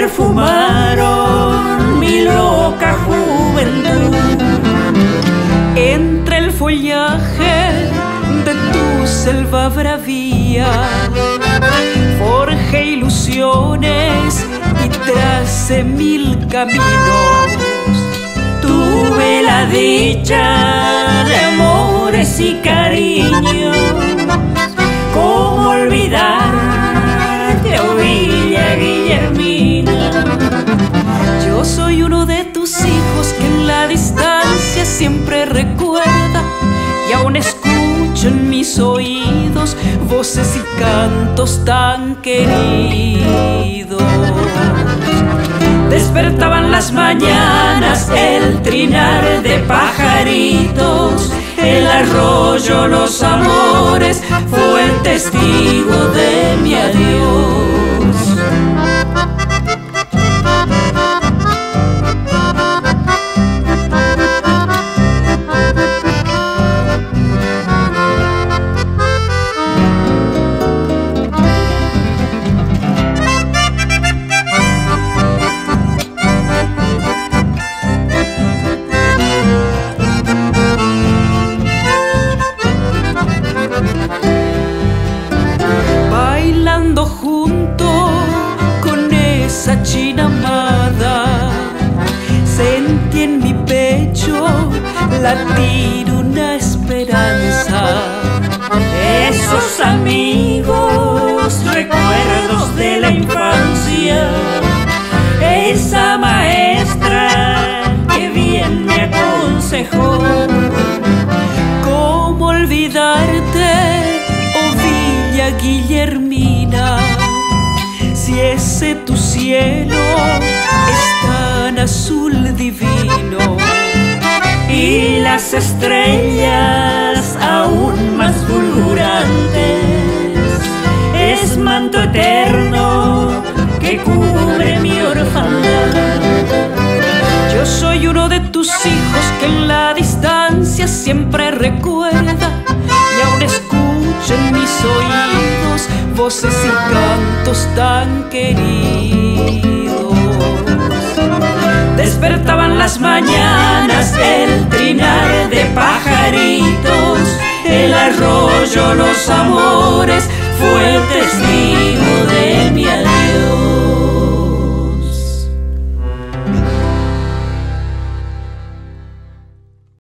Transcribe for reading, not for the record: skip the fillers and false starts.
perfumaron mi loca juventud. Entre el follaje de tu selva bravía forjé ilusiones y tracé 1000 caminos. Tuve la dicha de amores y cariños. ¿Cómo olvidarte, oh Villa Guillermina? Yo soy uno de tus hijos que en la distancia siempre recuerda, y aún escucho en mis oídos voces y cantos tan queridos. Despertaban las mañanas el trinar de pajaritos, el arroyo Los Amores fue el testigo de mi adiós. Junto con esa china amada, sentí en mi pecho latir una esperanza. Esos amigos, recuerdos de la infancia, esa maestra que bien me aconsejó. ¿Cómo olvidarte, oh Villa Guillermina, si ese tu cielo es tan azul divino y las estrellas aún más fulgurantes? Es manto eterno que cubre mi orfandad. Yo soy uno de tus hijos que en la distancia siempre recuerda, y aún escucho en mis oídos voces y cantos tan queridos. Despertaban las mañanas el trinar de pajaritos, el arroyo Los Amores fue el testigo